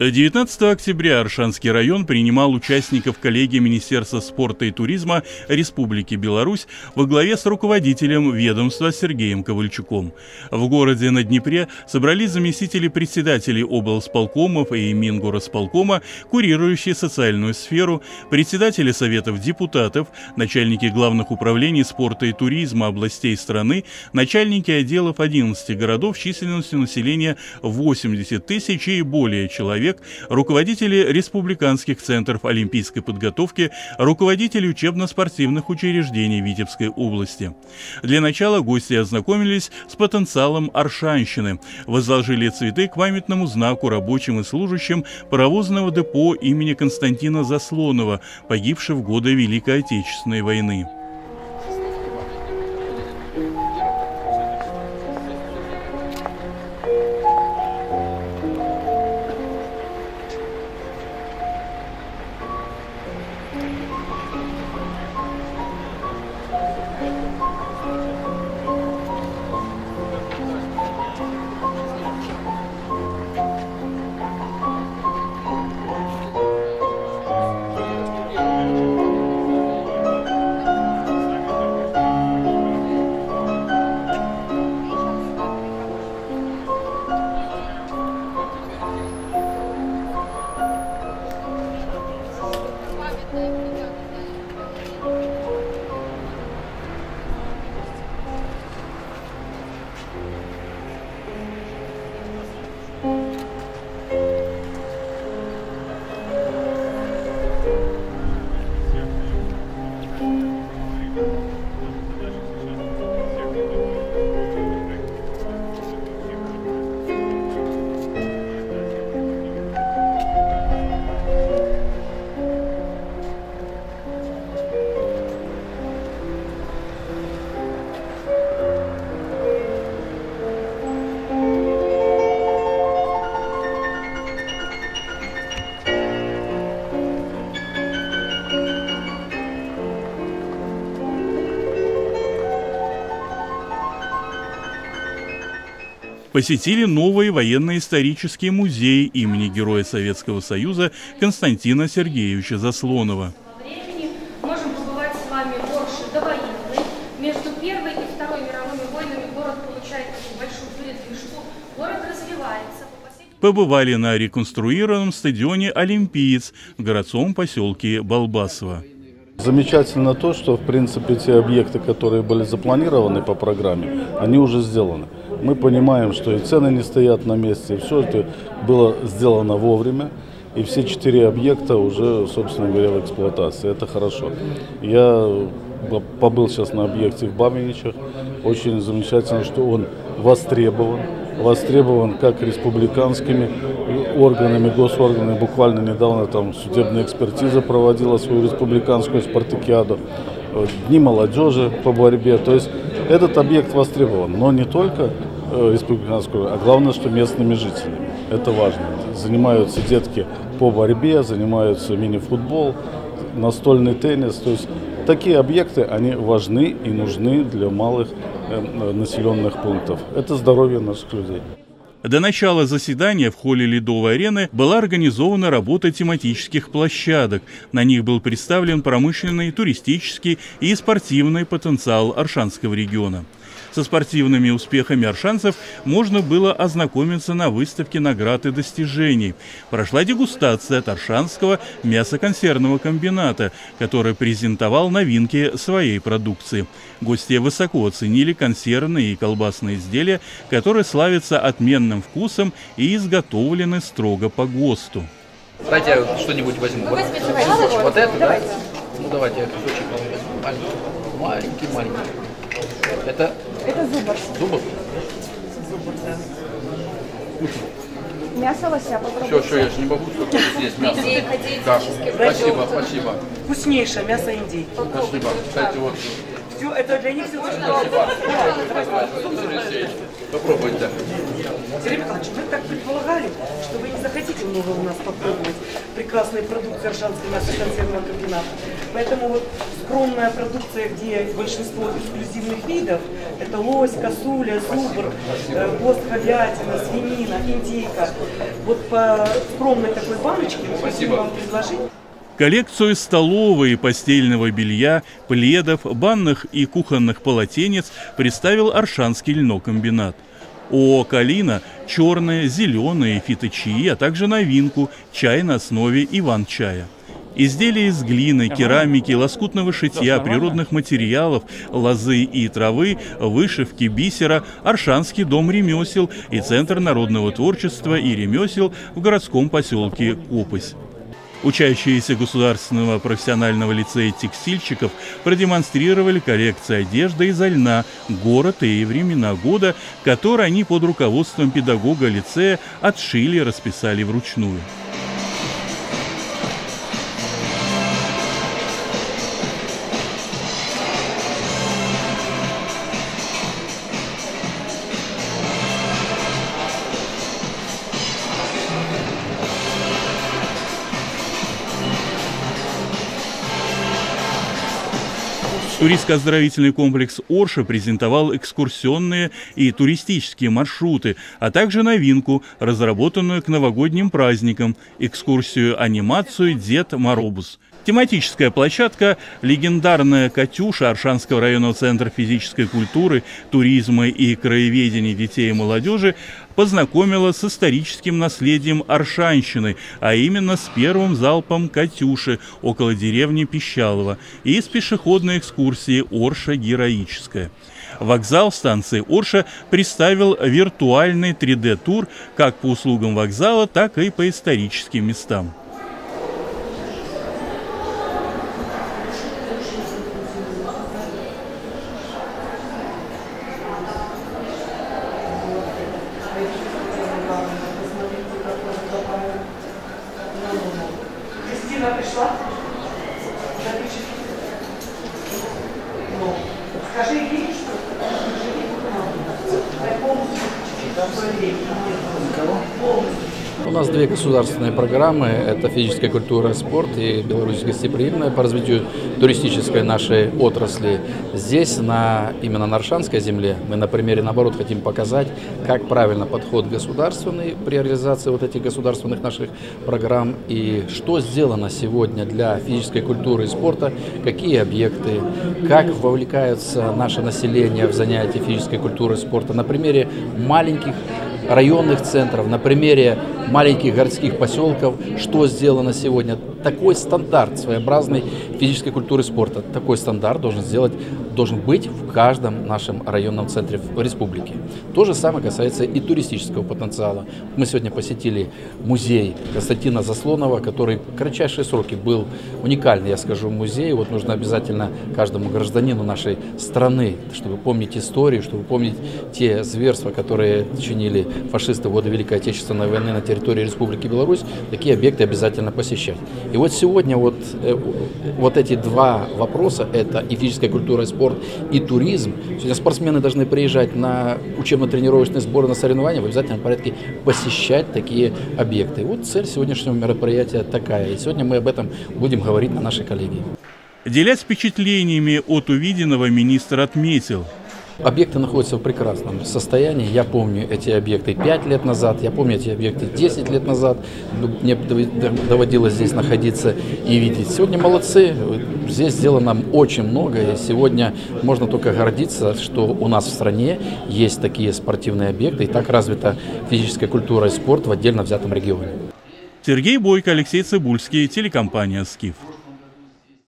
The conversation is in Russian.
19 октября Оршанский район принимал участников коллегии Министерства спорта и туризма Республики Беларусь во главе с руководителем ведомства Сергеем Ковальчуком. В городе на Днепре собрались заместители председателей облсполкомов и Мингорисполкома, курирующие социальную сферу, председатели советов депутатов, начальники главных управлений спорта и туризма областей страны, начальники отделов 11 городов численностью населения 80 тысяч и более человек, руководители республиканских центров олимпийской подготовки, руководители учебно-спортивных учреждений Витебской области. Для начала гости ознакомились с потенциалом Оршанщины, возложили цветы к памятному знаку рабочим и служащим паровозного депо имени Константина Заслонова, погибшего в годы Великой Отечественной войны. Посетили новый военно-исторический музей имени Героя Советского Союза Константина Сергеевича Заслонова. Можем побывать с вами в Орше довоенной. Между Первой и Второй мировыми войнами город получает большую передвижку, город развивается. Побывали на реконструированном стадионе «Олимпиец» в городском поселке Балбасово. Замечательно то, что, в принципе, те объекты, которые были запланированы по программе, они уже сделаны. Мы понимаем, что и цены не стоят на месте, и все это было сделано вовремя, и все 4 объекта уже, собственно говоря, в эксплуатации. Это хорошо. Я побыл сейчас на объекте в Бабиничах. Очень замечательно, что он востребован как республиканскими органами, госорганами. Буквально недавно там судебная экспертиза проводила свою республиканскую спартакиаду, дни молодежи по борьбе. То есть этот объект востребован, но не только республиканскую, а главное, что местными жителями. Это важно. Занимаются детки по борьбе, занимаются мини-футбол, настольный теннис. То есть такие объекты, они важны и нужны для малых населенных пунктов. Это здоровье наших людей. До начала заседания в холле Ледовой арены была организована работа тематических площадок. На них был представлен промышленный, туристический и спортивный потенциал Оршанского региона. Со спортивными успехами оршанцев можно было ознакомиться на выставке наград и достижений. Прошла дегустация от Оршанского мясоконсервного комбината, который презентовал новинки своей продукции. Гости высоко оценили консервные и колбасные изделия, которые славятся отменным вкусом и изготовлены строго по ГОСТу. Давайте я что-нибудь возьму. Вот это, да? Ну давайте я кусочек возьму. Маленький. Это зубр. Зубр? Зубр, да. Мясо лося попробуйте. Все, я же не могу, что здесь мясо. Да. Спасибо. Вкуснейшее мясо индейки. Спасибо. Кстати, вот Все, это для них все. Попробуйте. Сергей Михайлович, вы так предполагали, что вы не захотите много у нас попробовать прекрасной продукции Аршанской мясоконсервного комбината. Поэтому вот скромная продукция, где большинство эксклюзивных видов, это лось, косуля, зубр, хвост говядина, свинина, индейка. Вот по скромной такой баночке мы хотим вам предложить. Коллекцию столового и постельного белья, пледов, банных и кухонных полотенец представил Аршанский льнокомбинат. ООО «Калина» – черные, зеленые, фиточаи, а также новинку – чай на основе иван-чая. Изделия из глины, керамики, лоскутного шитья, природных материалов, лозы и травы, вышивки, бисера, Аршанский дом ремесел и Центр народного творчества и ремесел в городском поселке Копысь. Учащиеся Государственного профессионального лицея текстильщиков продемонстрировали коллекции одежды изо льна, город и времена года, которые они под руководством педагога лицея отшили и расписали вручную. Туристско-оздоровительный комплекс «Орша» презентовал экскурсионные и туристические маршруты, а также новинку, разработанную к новогодним праздникам – экскурсию-анимацию «Дед Моробус». Тематическая площадка «Легендарная Катюша» Аршанского районного центра физической культуры, туризма и краеведения детей и молодежи познакомила с историческим наследием Аршанщины, а именно с первым залпом «Катюши» около деревни Пищалово и с пешеходной экскурсией «Орша героическая». Вокзал станции Орша представил виртуальный 3D-тур как по услугам вокзала, так и по историческим местам. Кристина пришла? Скажи ей, что у нас две государственные программы. Это физическая культура и спорт и Беларусь гостеприимная по развитию туристической нашей отрасли. Здесь, именно на Аршанской земле, мы на примере, наоборот, хотим показать, как правильно подход государственный при реализации вот этих государственных наших программ и что сделано сегодня для физической культуры и спорта, какие объекты, как вовлекается наше население в занятия физической культуры и спорта на примере маленьких районных центров, на примере маленьких городских поселков, что сделано сегодня. Такой стандарт своеобразной физической культуры и спорта, такой стандарт должен быть в каждом нашем районном центре в республике. То же самое касается и туристического потенциала. Мы сегодня посетили музей Константина Заслонова, который в кратчайшие сроки был уникальный, я скажу, музей. Вот нужно обязательно каждому гражданину нашей страны, чтобы помнить историю, чтобы помнить те зверства, которые чинили фашисты в годы Великой Отечественной войны на территории Республики Беларусь, такие объекты обязательно посещать. И вот сегодня вот эти два вопроса, это и физическая культура и спорт, и туризм. Сегодня спортсмены должны приезжать на учебно-тренировочные сборы, на соревнования, в обязательном порядке посещать такие объекты. И вот цель сегодняшнего мероприятия такая. И сегодня мы об этом будем говорить на нашей коллегии. Делясь впечатлениями от увиденного, министр отметил: объекты находятся в прекрасном состоянии. Я помню эти объекты 5 лет назад, я помню эти объекты 10 лет назад. Мне доводилось здесь находиться и видеть. Сегодня молодцы, здесь сделано очень много. И сегодня можно только гордиться, что у нас в стране есть такие спортивные объекты и так развита физическая культура и спорт в отдельно взятом регионе. Сергей Бойко, Алексей Цыбульский, телекомпания «Скиф».